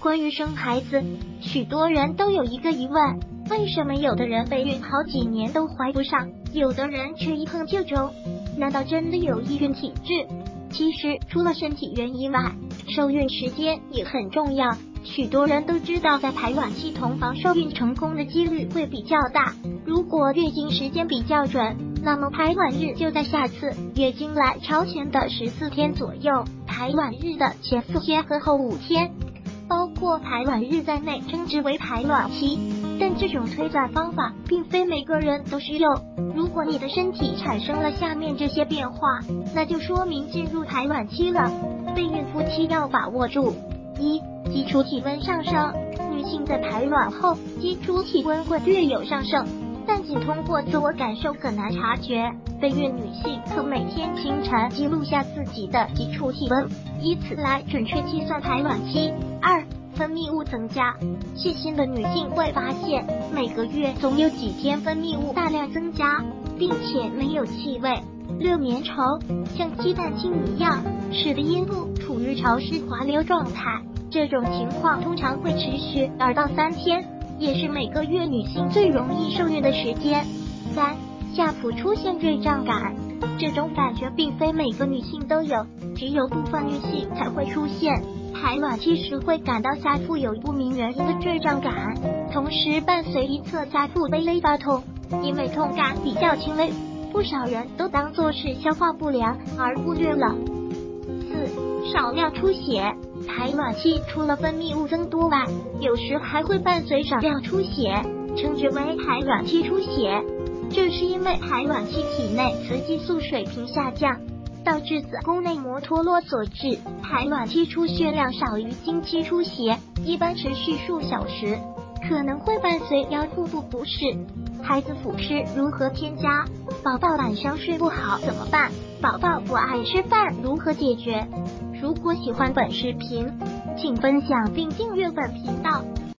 关于生孩子，许多人都有一个疑问，为什么有的人备孕好几年都怀不上，有的人却一碰就中？难道真的有易孕体质？其实除了身体原因外，受孕时间也很重要。许多人都知道，在排卵期同房受孕成功的几率会比较大。如果月经时间比较准，那么排卵日就在下次月经来超前的14天左右，排卵日的前4天和后5天，包括排卵日在内，称之为排卵期。但这种推算方法并非每个人都适用。如果你的身体产生了下面这些变化，那就说明进入排卵期了。备孕夫妻要把握住：一、基础体温上升。女性在排卵后，基础体温会略有上升，但仅通过自我感受很难察觉。备孕女性可每天清晨记录下自己的基础体温，以此来准确计算排卵期。二、分泌物增加。细心的女性会发现，每个月总有几天分泌物大量增加，并且没有气味、热粘稠，像鸡蛋清一样，使得阴部处于潮湿滑溜状态。这种情况通常会持续2到3天，也是每个月女性最容易受孕的时间。三、下腹出现坠胀感。这种感觉并非每个女性都有，只有部分女性才会出现。排卵期时会感到下腹有不明原因的坠胀感，同时伴随一侧下腹微微发痛，因为痛感比较轻微，不少人都当作是消化不良而忽略了。四、少量出血。排卵期除了分泌物增多外，有时还会伴随少量出血，称之为排卵期出血。这是因为排卵期体内雌激素水平下降，导致子宫内膜脱落所致。排卵期出血量少于经期出血，一般持续数小时，可能会伴随腰腹部不适。孩子辅食如何添加？宝宝晚上睡不好怎么办？宝宝不爱吃饭如何解决？如果喜欢本视频，请分享并订阅本频道，